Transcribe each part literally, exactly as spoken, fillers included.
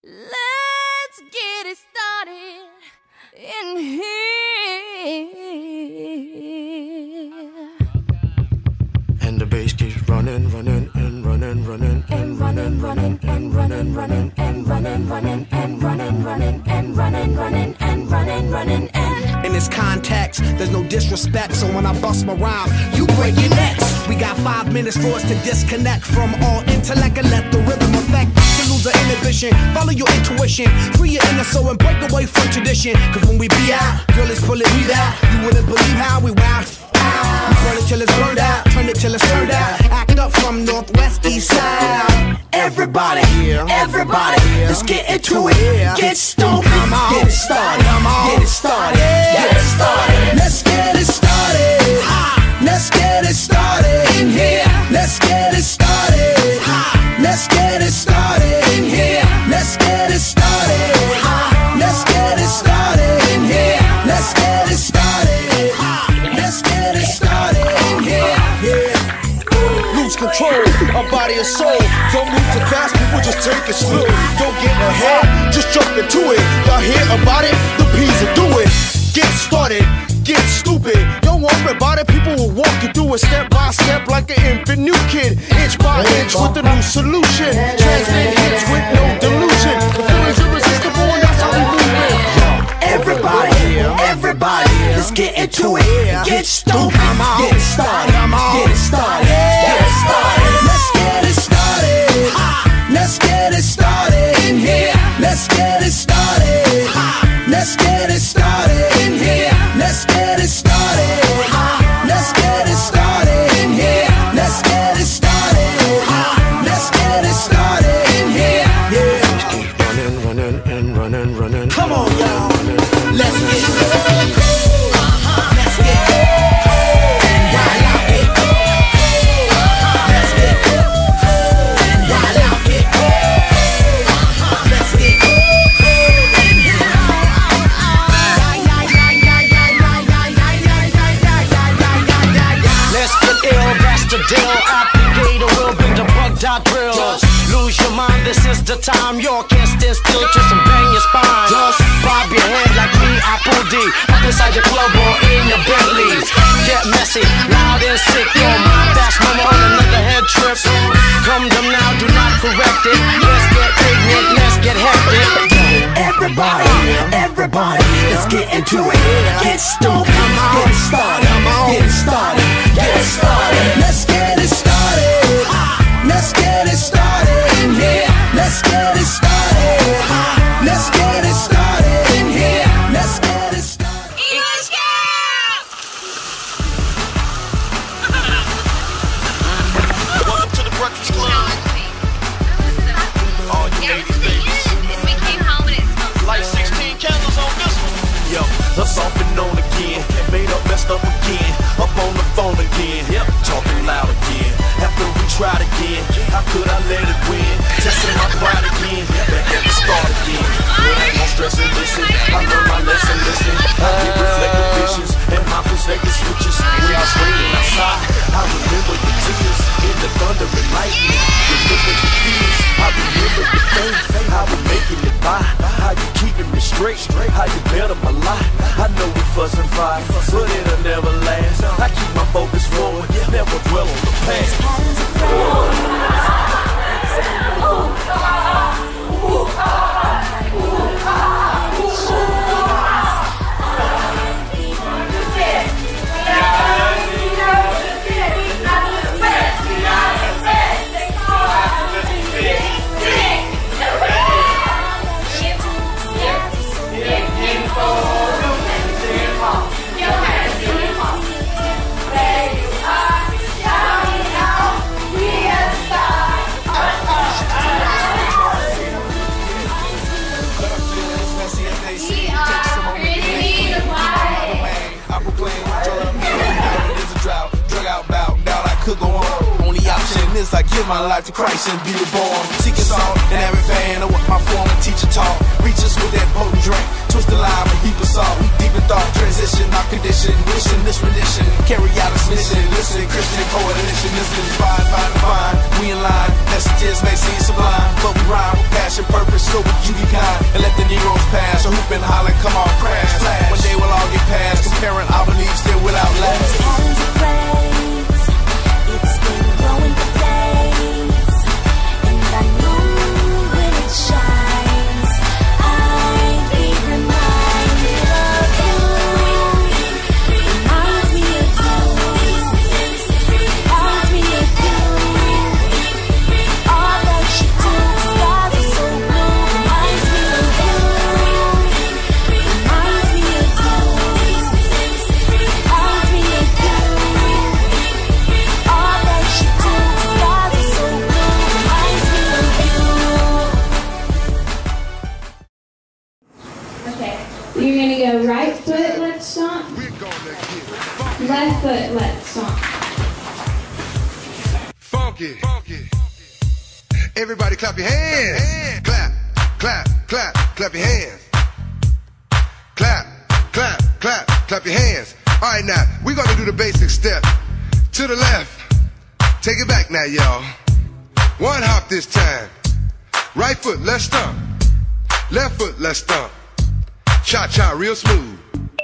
Let's get it started in here. And the bass keeps running, running, and running, running, and running, running, and running, running, and running, running, and running, running, and running, running, and running, running, and in this context, there's no disrespect, so when I bust my rhyme, you break your necks. We got five minutes for us to disconnect from all intellect and let the rhythm affect. To lose the inhibition, follow your intuition, free your inner soul and break away from tradition. Cause when we be out, girl, it's pulling me out. You wouldn't believe how we wow. We burn it till it's burned out, turn it till it's turned out. Act up from northwest, east side. Everybody, everybody, let's get into it. Get stupid, get it started, get it started, get it started. Let's get it started. Let's get it started in here. Let's get it started. Let's get it started in here. Let's get it started. Let's get it started in here. Let's get it started. Let's get it started in here. Yeah. Lose control of body and soul. Don't move too fast, people just take it slow. Don't get ahead, just jump into it. Y'all hear about it? The P's will do it. Get started, get stupid. Don't worry about it, people will walk you through it step by step like an infant new kid. Inch by inch with a new solution. Transmit hits with no delusion. The feeling's irresistible and that's how we move it. Everybody, everybody, let's get into it. Get stupid, get it started, get it started, get it started. Let's get it started. Let's get it started in here. Let's get it started. Let's get it started in here. Let's get it started. Let's get it started in here. Let's get it started. Let's get it started in here. Yeah. Running, running, and running, running. Come on, y'all. Let's get it. Let's get it. And while I get it. Let's get it. And while I get it. Let's get it. Let's get ill, that's the deal. Applicator will bring the bugged out drills. Lose your mind, this is the time. You can't stand still, twist and bang your spine. Just bob your head like me, Apple D. Up inside your club or in your Bentleys. Get messy, loud and sick. Your mind fast, mama on another head trip. Come them now, do not correct it. Let's get ignorant, let's get hectic. Everybody, everybody, let's get into it. Get stupid, get it started, get it started, get it started. Let's get it started. Let's get it started in here. Let's get it started. Let's get it started in here. Let's get it started. English Camp! Welcome to the Breakfast Club. All you ladies, babies. Like sixteen candles on this one. Yo, us off and on again. Made up, messed up again. Up on the phone again. Yep, talking loud again. After we tried again, how could I let it win? Testing my pride again. Back at the start again. But I ain't gon' stress and listen. I learned my lesson listening. I get reflective visions and my perspective switches. We are screaming outside. I remember the tears in the thunder and lightning. Remember the fears. I remember the fame. How we making it by. How you keeping me straight. How you better my life. I know we fuss and fight, but it'll never last. I keep my focus forward, never dwell on the past. Could go on. Only option is I give my life to Christ and be reborn. Seeking salt in every vein of what my former teacher taught. Reach us with that potent drink, twist the lime and heap of salt. We deep in thought, transition our condition, wishing this rendition. Carry out this mission, listen, Christian coalition, this is fine, fine, fine. we in line. Messages may seem sublime, but we rhyme with passion, purpose, so would you be kind and let the Negroes pass? So hoop and holler, come on, crash, flash. One day we'll all get past, comparing our beliefs still will outlast. Patterns of praise, it's been growing for days, and I know when it shines, I'd be reminded of you. Reminds me of you. Reminds me of you. All that you do, skies are so blue. Reminds me of you. Reminds me of you. Reminds me of you. All that you do, skies are so blue. Reminds me of you. Okay, you're gonna go right foot, left stomp. Left foot, left stomp. Funky, funky. Everybody clap your hands. Clap, clap, clap, clap your hands. Clap, clap, clap, clap your hands. All right, now we're gonna do the basic step. To the left, take it back now, y'all. One hop this time. Right foot, let's stomp. Left foot, let's stomp. Cha cha, real smooth.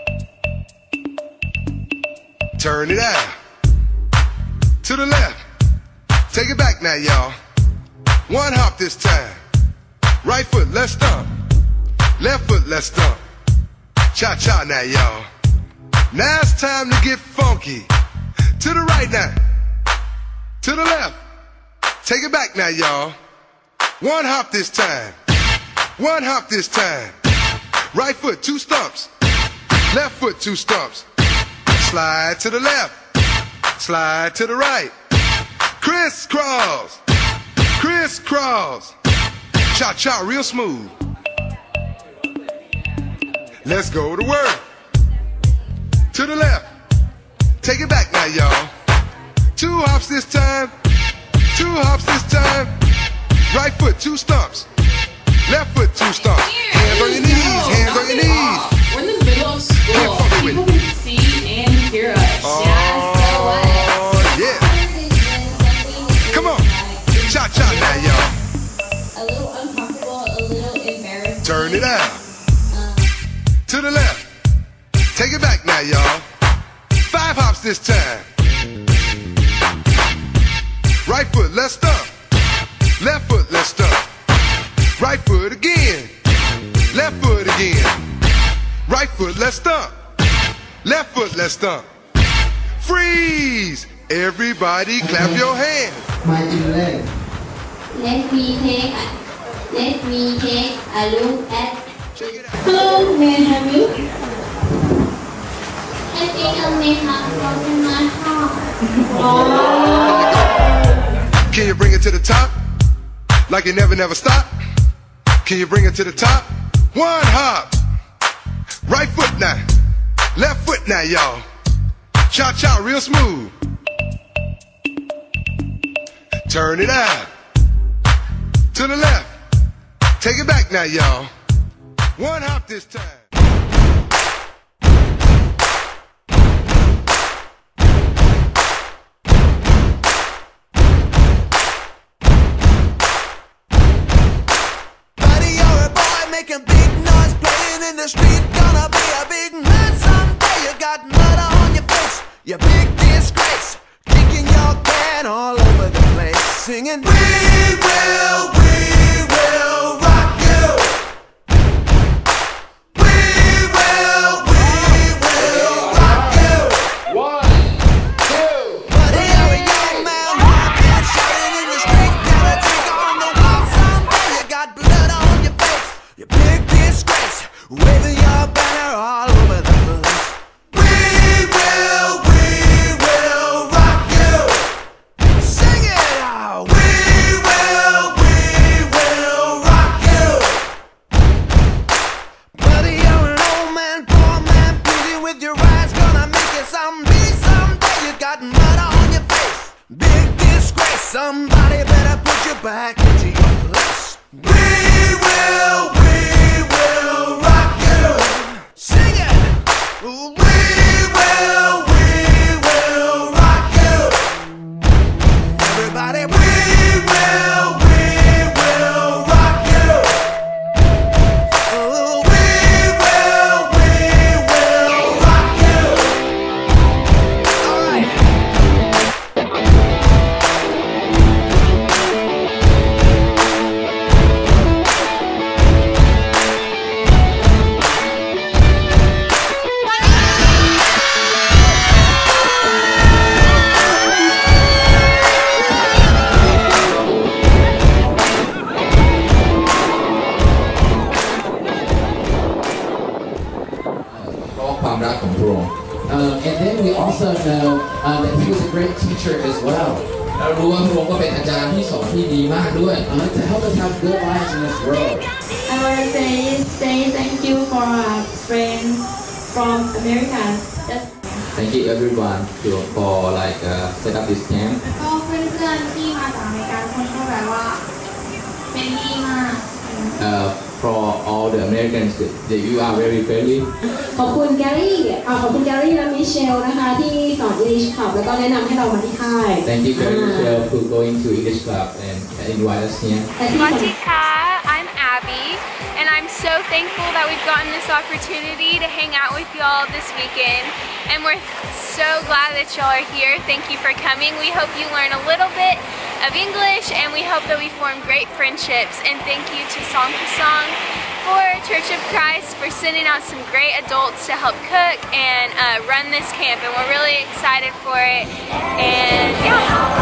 Turn it out. To the left. Take it back now, y'all. One hop this time. Right foot, let's stomp. Left foot, let's stomp. Cha cha now, y'all. Now it's time to get funky. To the right now. To the left. Take it back now, y'all. One hop this time. One hop this time. Right foot, two stumps. Left foot, two stumps. Slide to the left. Slide to the right. Crisscross. Crisscross. Cha-cha, real smooth. Let's go to work. To the left. Take it back now, y'all. Two hops this time. Two hops this time. Right foot, two stumps. Left foot, two stumps. Hands on your knees. Hands on your knees. We're in the middle of school. People can see and hear us. Oh, Yeah, so what? yeah. Come on. Cha-cha now, y'all. A little uncomfortable, a little embarrassing. Turn it out. To the left. Take it back now, y'all. Five hops this time. Right foot, let's stomp. Left foot, let's stomp. Right foot again. Left foot again. Right foot, let's stomp. Left foot, let's stomp. Freeze! Everybody clap your hands. Let me take a, let me take a look at. Hello, may I have you? I think I may have broken my heart. Can you bring it to the top? Like you never, never stop? Can you bring it to the top? One hop. Right foot now. Left foot now, y'all. Cha-cha, real smooth. Turn it out. To the left. Take it back now, y'all. One hop this time. Making big noise, playing in the street. Gonna be a big man someday. You got murder on your face, you big disgrace. Kicking your can all over the place, singing, we will, we will rock you. We will, we will rock you. One, two, Buddy, you're a young man, hot shouting in the street. Got a ticker on the wall someday. You got blood on your face, you big disgrace, waving your banner all over the place. We will, we will rock you. Sing it out. We will, we will rock you. Buddy, you're an old man, poor man, pleading with your eyes, gonna make you someday, someday. You got mud on your face, big disgrace. Somebody better put you back into your place. We will, we will rock you. Sing it. We will, we will rock you. Everybody, we ความรักของพระองค์ and then we also know uh, that he was a great teacher as well เรารู้ว่าพระองค์ก็เป็นอาจารย์ที่สอนที่ดีมากด้วย to help us have good lives in this world I want to say say thank you for our friends from America Thank you everyone to, for like uh, set up this camp ก็เพื่อนๆที่มาจากอเมริกาคนก็แบบว่าเป็นดีมาก uh, for all the Americans that you are very friendly ขอบคุณแกรี่ขอบคุณแกรี่และมิเชลนะคะที่สอน English Club แล้วก็แนะนำให้เรามาที่ค่าย Thank you Gary Michelle for going to English Club and invite us here สวัสดีค่ะ I'm Abby and I'm so thankful that we've gotten this opportunity to hang out with y'all this weekend and we're so glad that y'all are here. Thank you for coming. We hope you learn a little bit of English and we hope that we form great friendships. And thank you to Somprasong for Church of Christ for sending out some great adults to help cook and uh, run this camp. And we're really excited for it. And yeah.